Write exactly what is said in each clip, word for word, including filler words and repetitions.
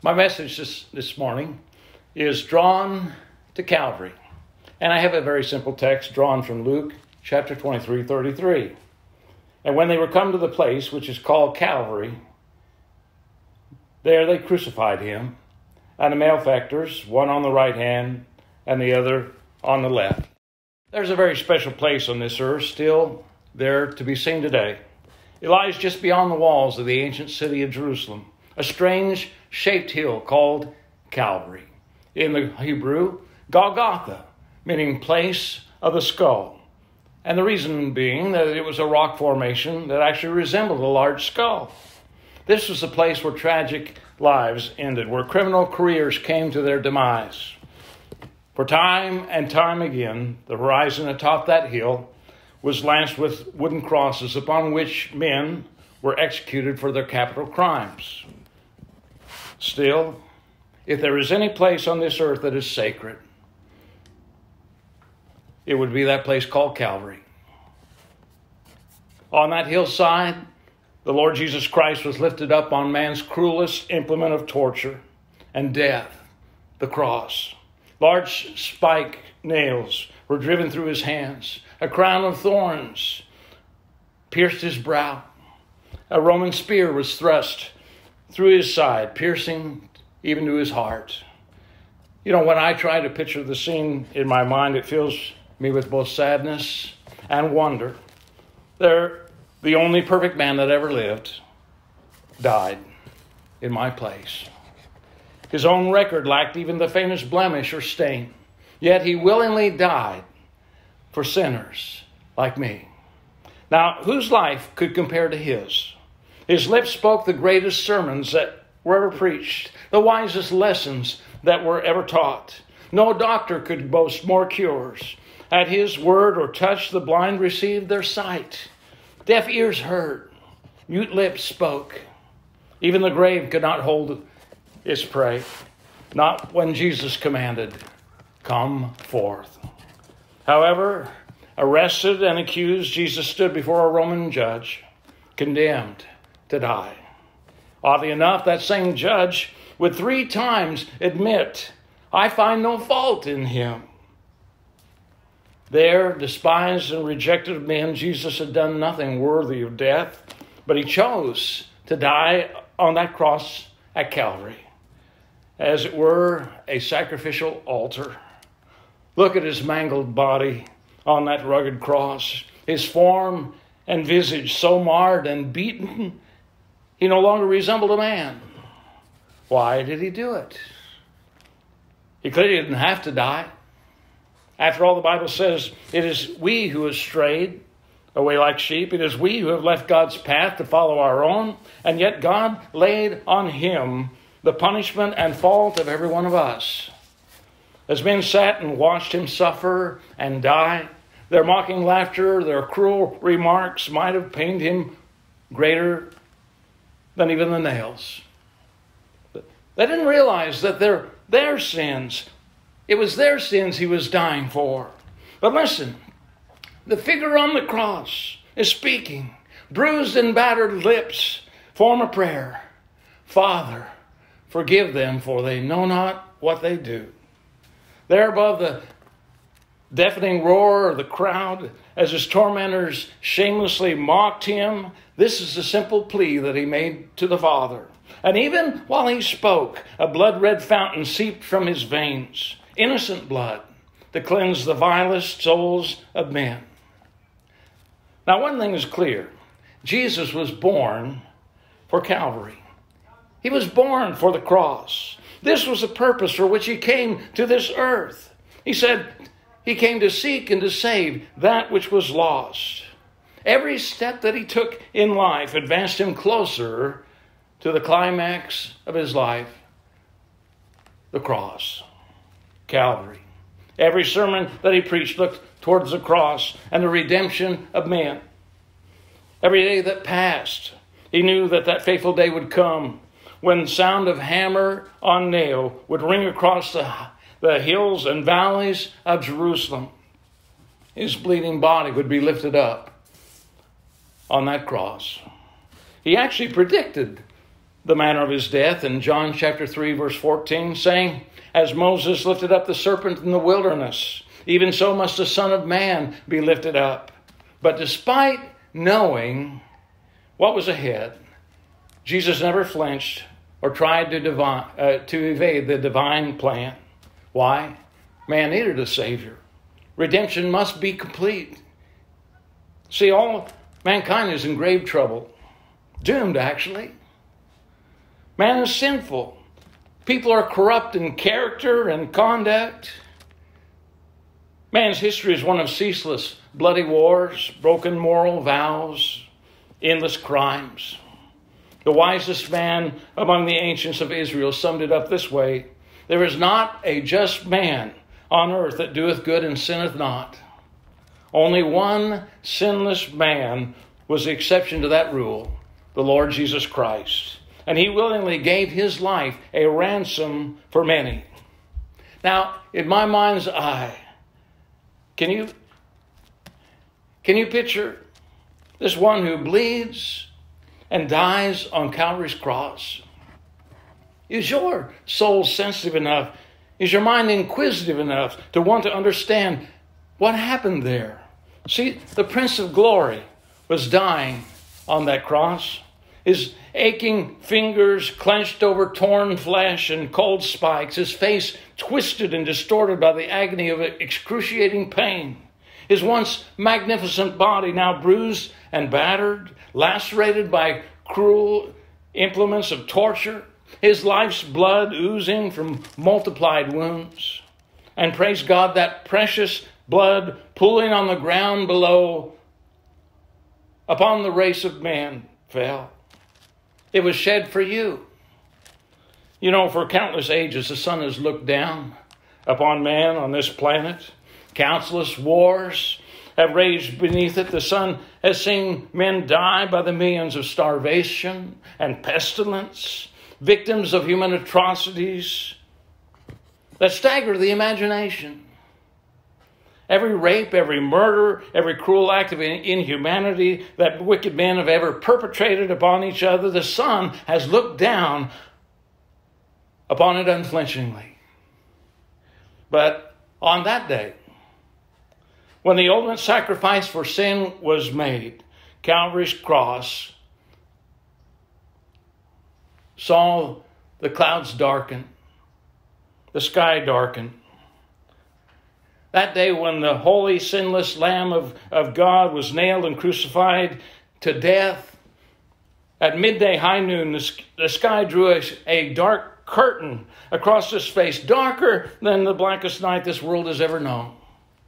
My message this, this morning is drawn to Calvary. And I have a very simple text drawn from Luke chapter twenty-three, thirty-three. And when they were come to the place which is called Calvary, there they crucified him, and the malefactors, one on the right hand and the other on the left. There's a very special place on this earth still there to be seen today. It lies just beyond the walls of the ancient city of Jerusalem, a strange shaped hill called Calvary. In the Hebrew, Golgotha, meaning place of the skull. And the reason being that it was a rock formation that actually resembled a large skull. This was the place where tragic lives ended, where criminal careers came to their demise. For time and time again, the horizon atop that hill was lanced with wooden crosses upon which men were executed for their capital crimes. Still, if there is any place on this earth that is sacred, it would be that place called Calvary. On that hillside, the Lord Jesus Christ was lifted up on man's cruelest implement of torture and death, the cross. Large spike nails were driven through his hands. A crown of thorns pierced his brow. A Roman spear was thrust through his side, piercing even to his heart. You know, when I try to picture the scene in my mind, it fills me with both sadness and wonder. There, the only perfect man that ever lived died in my place. His own record lacked even the faintest blemish or stain, yet he willingly died for sinners like me. Now, whose life could compare to his? His lips spoke the greatest sermons that were ever preached, the wisest lessons that were ever taught. No doctor could boast more cures. At his word or touch, the blind received their sight. Deaf ears heard. Mute lips spoke. Even the grave could not hold its prey. Not when Jesus commanded, "Come forth." However, arrested and accused, Jesus stood before a Roman judge, condemned to die. Oddly enough, that same judge would three times admit, "I find no fault in him." There, despised and rejected of men, Jesus had done nothing worthy of death, but he chose to die on that cross at Calvary, as it were a sacrificial altar. Look at his mangled body on that rugged cross, his form and visage so marred and beaten, he no longer resembled a man. Why did he do it? He clearly didn't have to die. After all, the Bible says it is we who have strayed away like sheep. It is we who have left God's path to follow our own. And yet God laid on him the punishment and fault of every one of us. As men sat and watched him suffer and die, their mocking laughter, their cruel remarks might have pained him greater than even the nails. They didn't realize that their, their sins, it was their sins he was dying for. But listen, the figure on the cross is speaking. Bruised and battered lips form a prayer. "Father, forgive them, for they know not what they do." There above the deafening roar of the crowd, as his tormentors shamelessly mocked him, this is the simple plea that he made to the Father. And even while he spoke, a blood-red fountain seeped from his veins. Innocent blood to cleanse the vilest souls of men. Now, one thing is clear. Jesus was born for Calvary. He was born for the cross. This was the purpose for which he came to this earth. He said he came to seek and to save that which was lost. Every step that he took in life advanced him closer to the climax of his life, the cross. Calvary. Every sermon that he preached looked towards the cross and the redemption of men. Every day that passed, he knew that that fateful day would come when the sound of hammer on nail would ring across the, the hills and valleys of Jerusalem. His bleeding body would be lifted up on that cross. He actually predicted the manner of his death in John chapter three, verse fourteen, saying, "As Moses lifted up the serpent in the wilderness, even so must the Son of Man be lifted up." But despite knowing what was ahead, Jesus never flinched or tried to, divine, uh, to evade the divine plan. Why? Man needed a Savior. Redemption must be complete. See, all mankind is in grave trouble. Doomed, actually. Man is sinful. People are corrupt in character and conduct. Man's history is one of ceaseless bloody wars, broken moral vows, endless crimes. The wisest man among the ancients of Israel summed it up this way: "There is not a just man on earth that doeth good and sinneth not." Only one sinless man was the exception to that rule, the Lord Jesus Christ. And he willingly gave his life a ransom for many. Now, in my mind's eye, can you, can you picture this one who bleeds and dies on Calvary's cross? Is your soul sensitive enough? Is your mind inquisitive enough to want to understand what happened there? See, the Prince of Glory was dying on that cross. His aching fingers clenched over torn flesh and cold spikes. His face twisted and distorted by the agony of excruciating pain. His once magnificent body now bruised and battered, lacerated by cruel implements of torture. His life's blood oozing from multiplied wounds. And praise God, that precious blood pooling on the ground below upon the race of man fell. It was shed for you. You know, for countless ages, the sun has looked down upon man on this planet. Countless wars have raged beneath it. The sun has seen men die by the millions of starvation and pestilence, victims of human atrocities that stagger the imagination. Every rape, every murder, every cruel act of inhumanity that wicked men have ever perpetrated upon each other, the sun has looked down upon it unflinchingly. But on that day, when the ultimate sacrifice for sin was made, Calvary's cross saw the clouds darken, the sky darken. That day when the holy, sinless Lamb of, of God was nailed and crucified to death, at midday, high noon, the, the sky drew a, a dark curtain across his face, darker than the blackest night this world has ever known.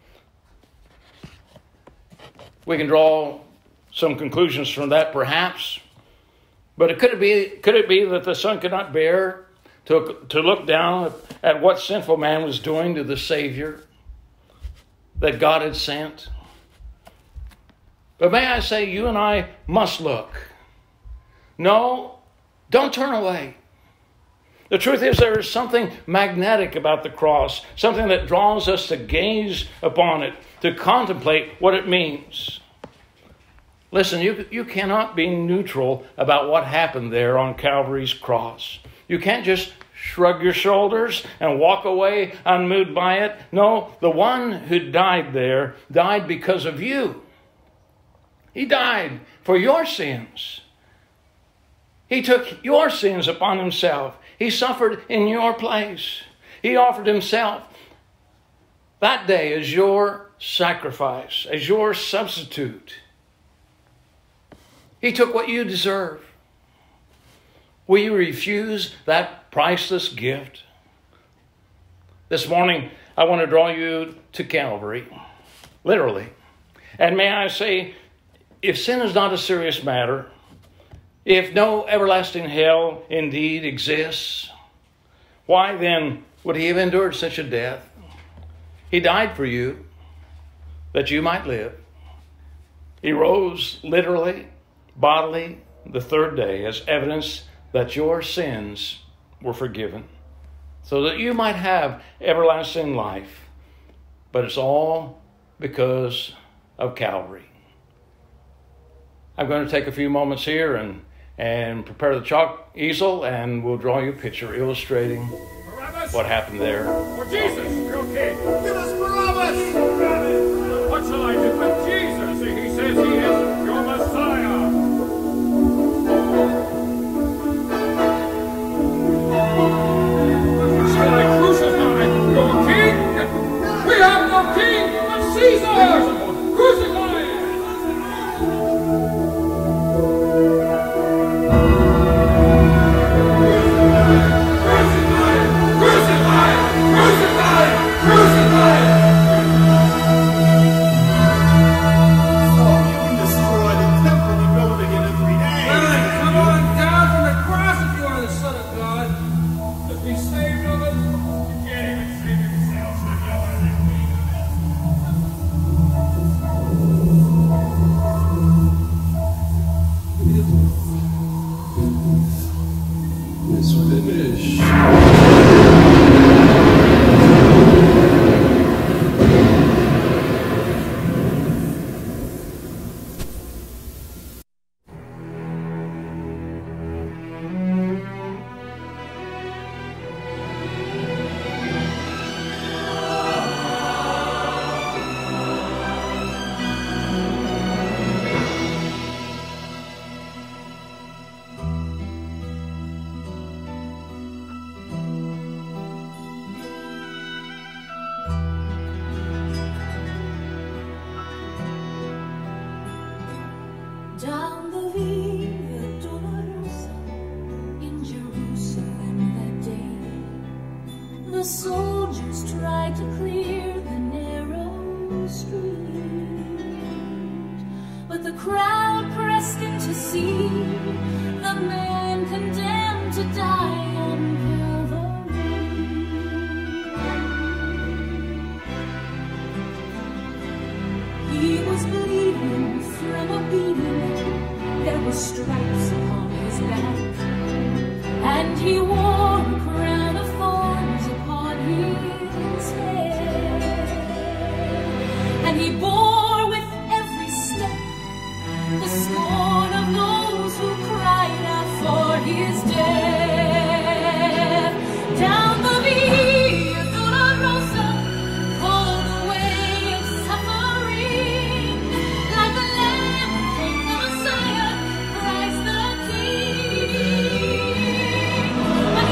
We can draw some conclusions from that, perhaps. But it could it be, could it be that the sun could not bear to, to look down at what sinful man was doing to the Savior that God had sent? But may I say, you and I must look. No, don't turn away. The truth is, there is something magnetic about the cross, something that draws us to gaze upon it, to contemplate what it means. Listen, you, you cannot be neutral about what happened there on Calvary's cross. You can't just shrug your shoulders and walk away unmoved by it. No, the one who died there died because of you. He died for your sins. He took your sins upon himself. He suffered in your place. He offered himself that day as your sacrifice, as your substitute. He took what you deserve. Will you refuse that priceless gift? This morning, I want to draw you to Calvary, literally. And may I say, if sin is not a serious matter, if no everlasting hell indeed exists, why then would he have endured such a death? He died for you, that you might live. He rose literally, bodily, the third day as evidence that your sins were forgiven, so that you might have everlasting life. But it's all because of Calvary. I'm going to take a few moments here and and prepare the chalk easel, and we'll draw you a picture illustrating Barabbas! what happened there. For Jesus, your king! Give us Barabbas! What shall I do with Jesus? He says he is your Messiah! Shall I crucify your king? We have no king but Caesar! Crucify him! Down the Via Dolorosa in Jerusalem that day, the soldiers tried to clear the narrow street, but the crowd pressed in to see the man condemned to die on Calvary. He was bleeding from a beating. There were stripes upon his back, and he wore a crown of thorns upon his head, and he bore with every step the scorn of those who cried out for his death. Down the Via Dolorosa, called the way of suffering, like a lamb came the Messiah, Christ the King. But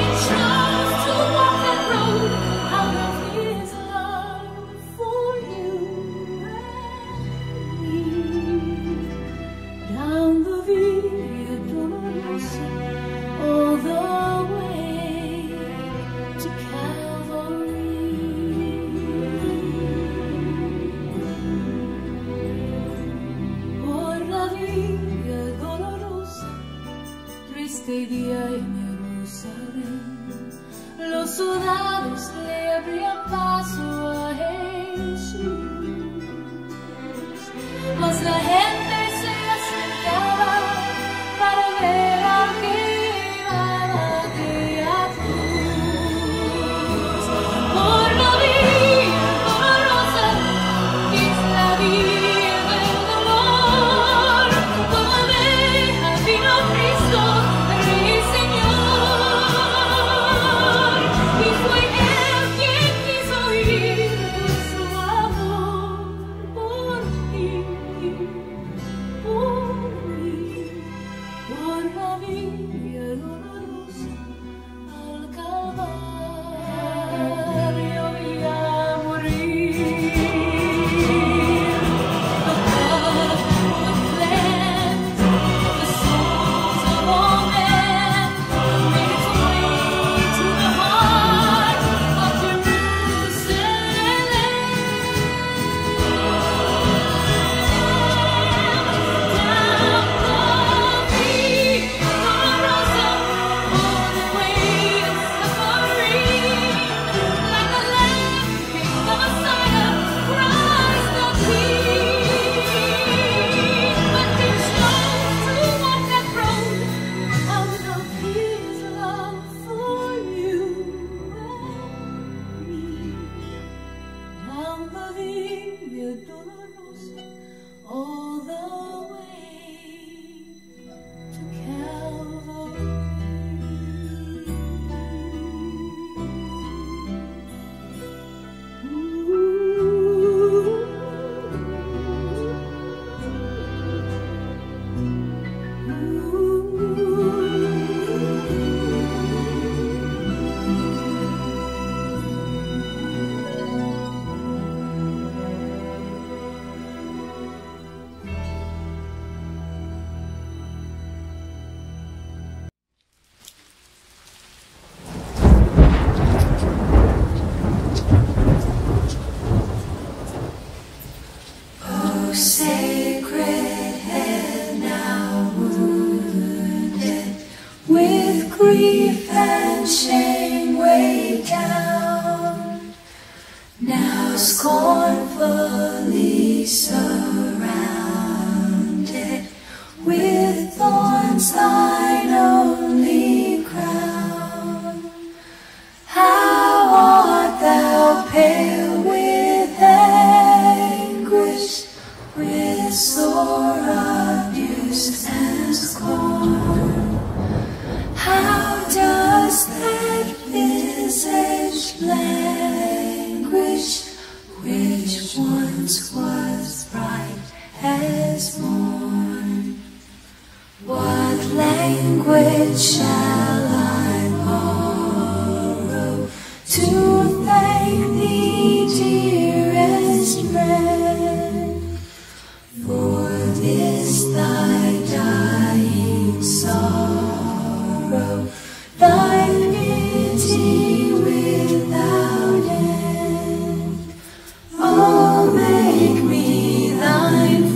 with sore abuse and scorn. How does that visage languish, which once was bright as morn? What language shall I borrow to thank thee, dearest friend, for this thy dying sorrow, thy pity without end? Oh, make me thine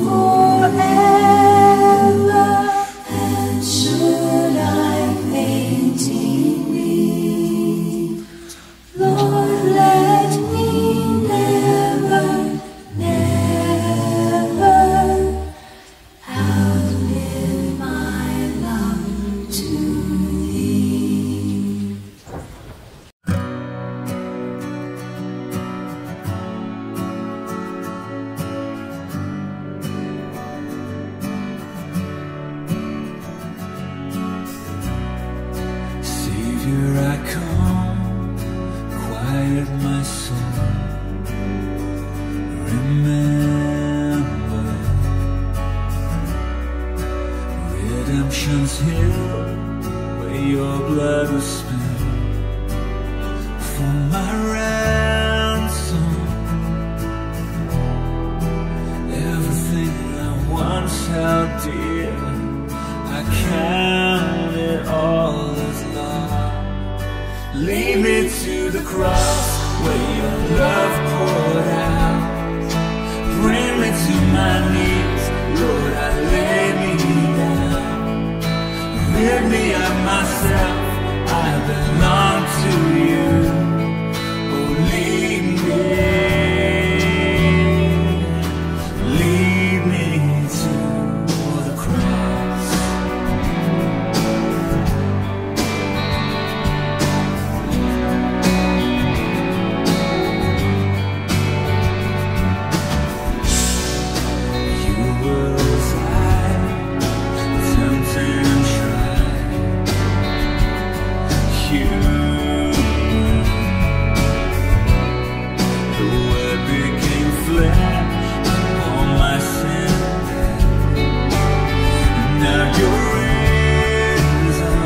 forever, and should I fainting be, Lord, let me never, never outlive my love to thee. Savior, I come, quiet my soul. Remember, redemption's hill, where your blood was spilled for my ransom. Everything I once held dear, I count it all as lost. Lead me to the cross where your love poured out. Bring me to my knees, Lord, I lay me down. Rid me of myself, I belong to you. Oh, lead me, lead me to the cross. You were as I, tempted and tried. You, the word became flesh upon my sin. Now you're risen.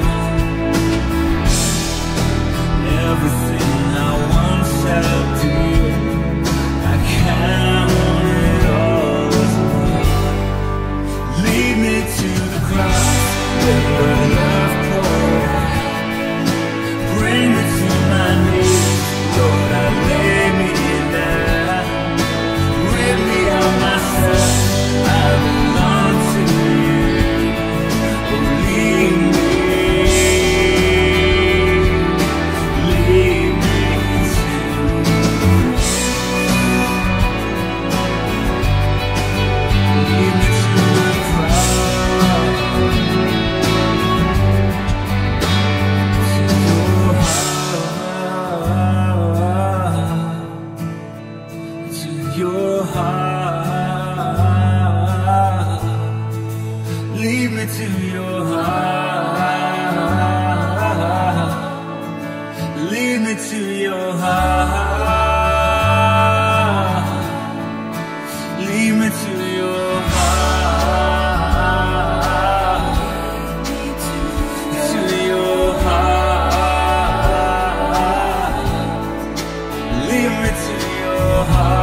Everything I once held dear, I count it all as lost. Lead me to the cross where your love poured out. Bring me to my knees, Lord, I lay me down. Rid me of myself, I belong to you. Oh, lead me, lead me to, lead me to the cross, to your heart, to your heart. Lead me to your heart. Lead me to your heart. Lead me to your heart. To your heart. Lead me to your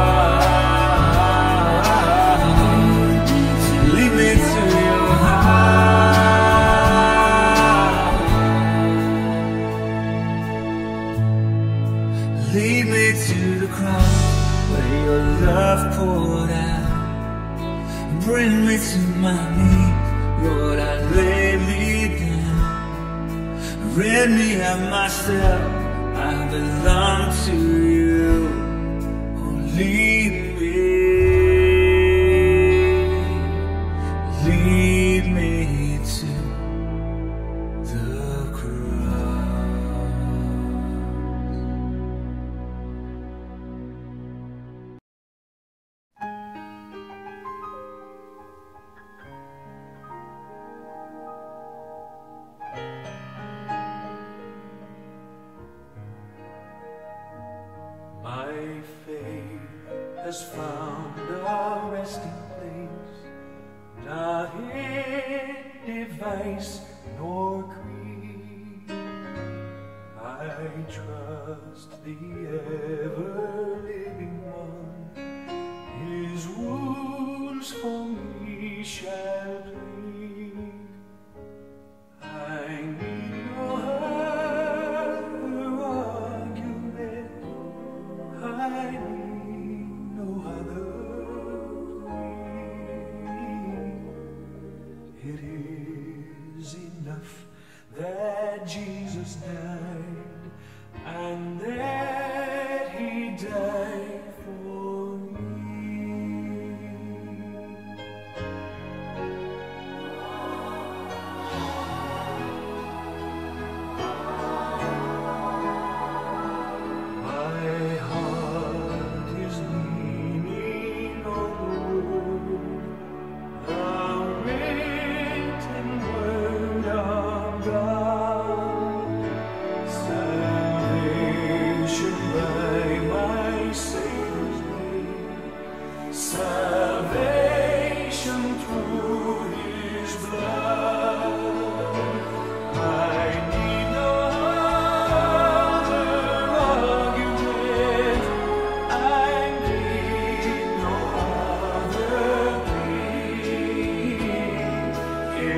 heart. Lead me to your heart. Lead me to the cross where your love poured out. Bring me to my knees, Lord, I lay me down. Rid me of myself, I belong to you. Oh, lead me, lead me to the cross.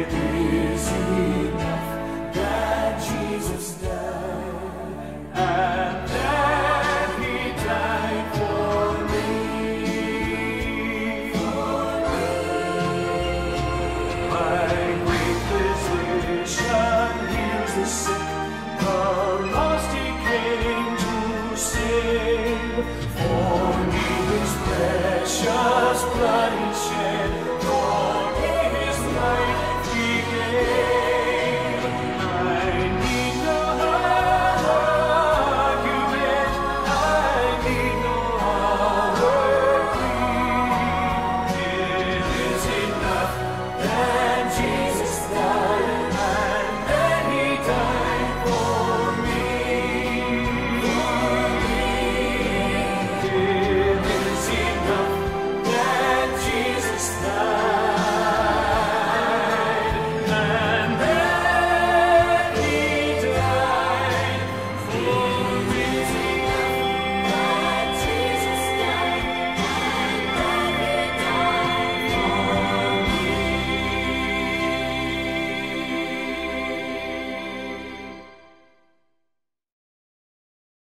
is enough.